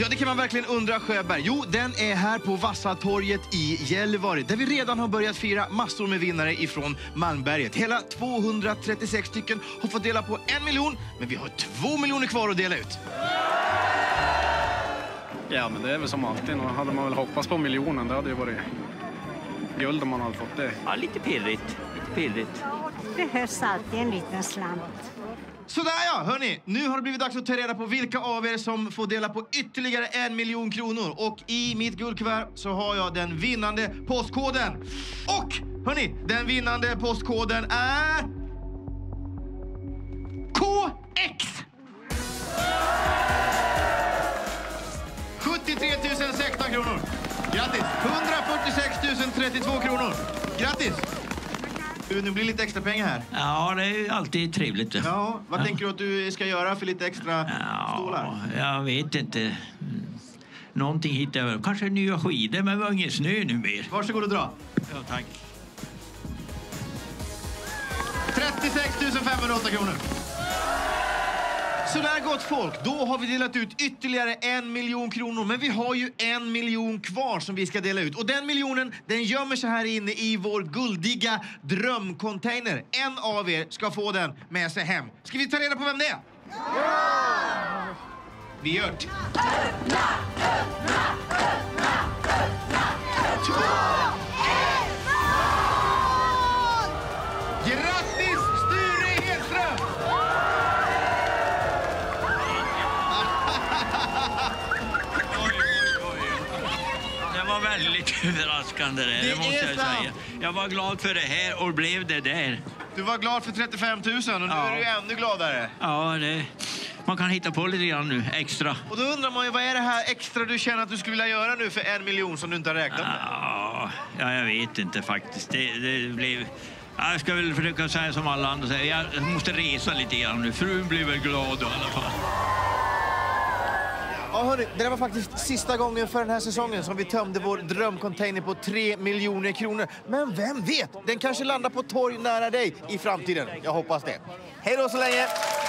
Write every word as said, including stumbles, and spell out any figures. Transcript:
Ja, det kan man verkligen undra, Sjöberg. Jo, den är här på Vassatorget i Gällivare, där vi redan har börjat fira massor med vinnare ifrån Malmberget. Hela tvåhundratrettiosex stycken har fått dela på en miljon, men vi har två miljoner kvar att dela ut. Ja, men det är väl som alltid. Då hade man väl hoppats på miljonen. Det hade ju varit guld om man hade fått det. Ja, lite pirrigt. Lite pirrigt. Det behövs alltid en liten slant. Sådär ja, hörni. Nu har det blivit dags att ta reda på vilka av er som får dela på ytterligare en miljon kronor. Och i mitt guldkuvert så har jag den vinnande postkoden. Och, hörni, den vinnande postkoden är... K X! sjuttiotre tusen sexton kronor. Grattis! hundrafyrtiosex tusen trettiotvå kronor. Grattis! Nu blir lite extra pengar här. Ja, det är alltid trevligt. Ja, vad ja. tänker du att du ska göra för lite extra ja, stolar? Jag vet inte. Någonting hittar jag. Kanske nya skidor, men vi har ingen snö nu mer. Varsågod och dra. Ja, tack. trettiosex tusen femhundraåtta kronor. Så där, gott folk, då har vi delat ut ytterligare en miljon kronor. Men vi har ju en miljon kvar som vi ska dela ut. Och den miljonen, den gömmer sig här inne i vår guldiga drömcontainer. En av er ska få den med sig hem. Ska vi ta reda på vem det är? Ja! Vi gör det. Öppna, öppna, öppna, öppna, öppna. Två, ett, noll! Grattis, Sture Hedström! Det var väldigt överraskande det, det, det måste jag sant. säga. Jag var glad för det här och blev det där. Du var glad för trettiofem tusen och nu ja. är du ännu gladare. Ja, det, man kan hitta på lite grann nu, extra. Och då undrar man ju, vad är det här extra du känner att du skulle vilja göra nu för en miljon som du inte har räknat med? Ja, ja jag vet inte faktiskt. Det, det blev... Jag ska väl försöka säga som alla andra säger. Jag måste resa lite grann nu. Frun blir väl glad i alla fall. Ja, hörni, det var faktiskt sista gången för den här säsongen som vi tömde vår drömcontainer på tre miljoner kronor. Men vem vet? Den kanske landar på torg nära dig i framtiden. Jag hoppas det. Hej då så länge!